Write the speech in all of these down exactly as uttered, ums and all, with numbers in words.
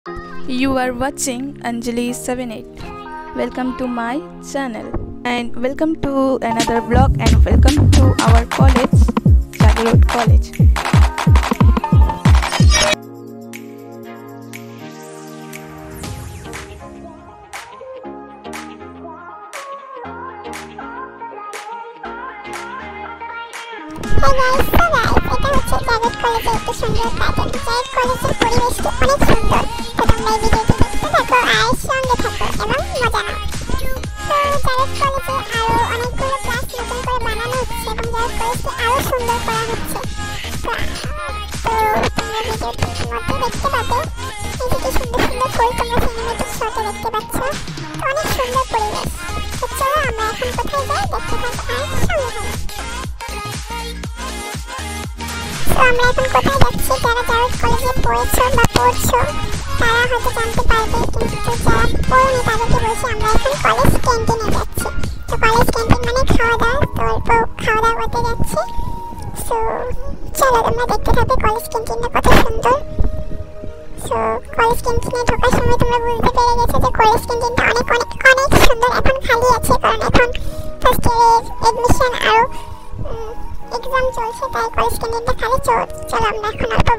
You are watching Anjali seven eight. Welcome to my channel and welcome to another vlog and welcome to our college, Jagrod College. Hey guys, so guys, এটা হচ্ছে জাগরদ কলেজের একটি সুন্দর garden. জাগরদ কলেজের পরিবেশটি অনেক সুন্দর। তো তোমরা এই ভিডিওটি দেখতে থাকো আর সঙ্গে থাকো এবং মজা নাও। তো জাগরদ কলেজে আরো অনেকগুলো ক্লাস নতুন করে বানানো হচ্ছে এবং জাগরদ কলেজটি আরো সুন্দর করা হচ্ছে। তো তোমরা ভিডিওটির মধ্যে দেখতে পাবে এই যে কি সুন্দর সুন্দর ফুল তোমরা সিনেমেটিক শটে দেখতে পাচ্ছ। তো অনেক সুন্দর পরিবেশ। তো চলো আমরা এখন কোথায় যাই দেখতে থাকো আর সঙ্গে থাকো। তো আমরা এখন কোথায় যাচ্ছি, যারা জাগরদ কলেজে পড়েছো বা পড়ছো তারা হয়তো জানতে পারবে, কিন্তু যারা পড়োনি তাদেরকে বলছি আমরা এখন কলেজ ক্যান্টিনে যাচ্ছি। তো কলেজ ক্যান্টিন মানে খাওয়া দাওয়া, তো অল্প খাওয়া দাওয়া করতে যাচ্ছি। সো চলো তোমরা দেখতে থাকবে কলেজ ক্যান্টিনটা কত সুন্দর। সো কলেজ ক্যান্টিনে ঢোকার সময় তোমরা বুঝতে পেরে গেছো যে কলেজ ক্যান্টিনটা অনেক অনেক অনেক সুন্দর। এখন খালি আছে কারণ এখন ফার্স্ট ইয়ারের এডমিশন আরও এক্সাম চলছে, তাই কলেজ ক্যান্টিনটা খালি। চলো আমরা এখন অল্প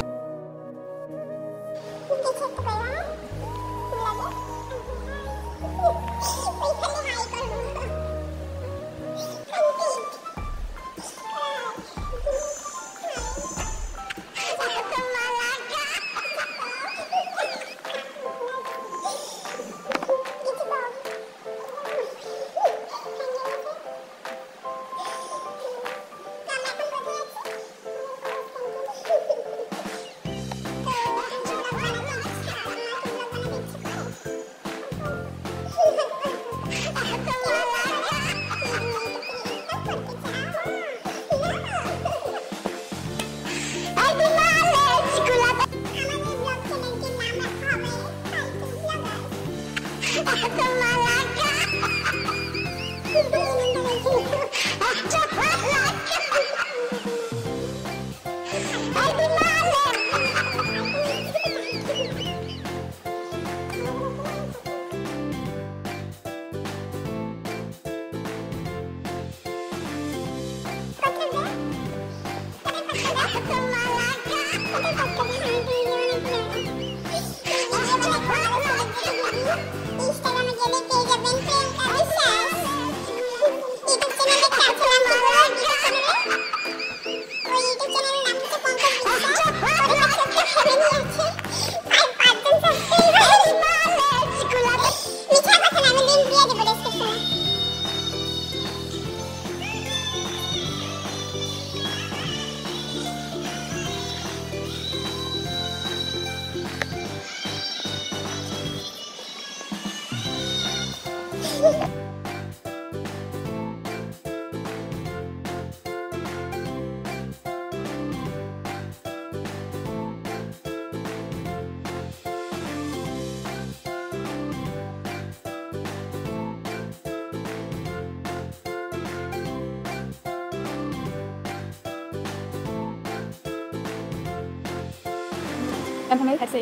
M M L had said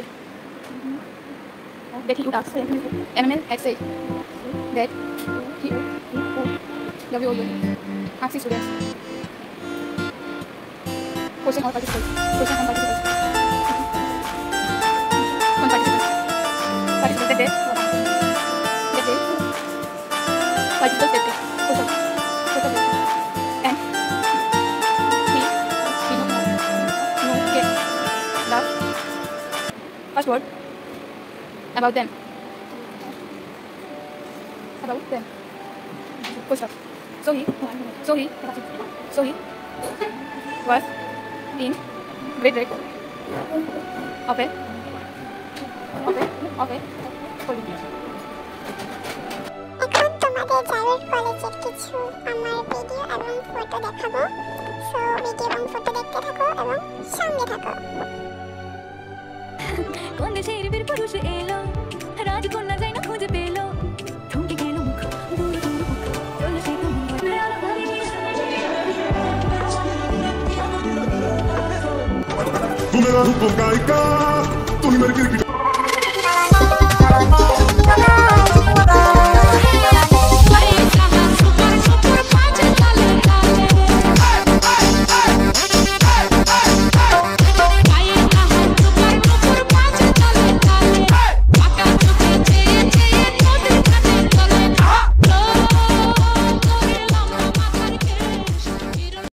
that he would ask. M M L had said that he W O U asked his students question all participants question on participants on participants participants that day that day participants that day question question and he he no no get the first word about them. About them. Full stop. So he, so he, so he was in grade grade of a, of a, of a college. এখন তোমাদের জাগরদ কলেজের কিছু আমার video এবং photo দেখাবো। So video এবং photo দেখতে থাকো এবং সঙ্গে থাকো। কোন দেশের বীর পুরুষ এলো, রাজকন্যা যাই না খুঁজে পেলো, থমকে গেল মুখ দূর দূর মুখ চলে সে তো Tu me das un gaika, tu me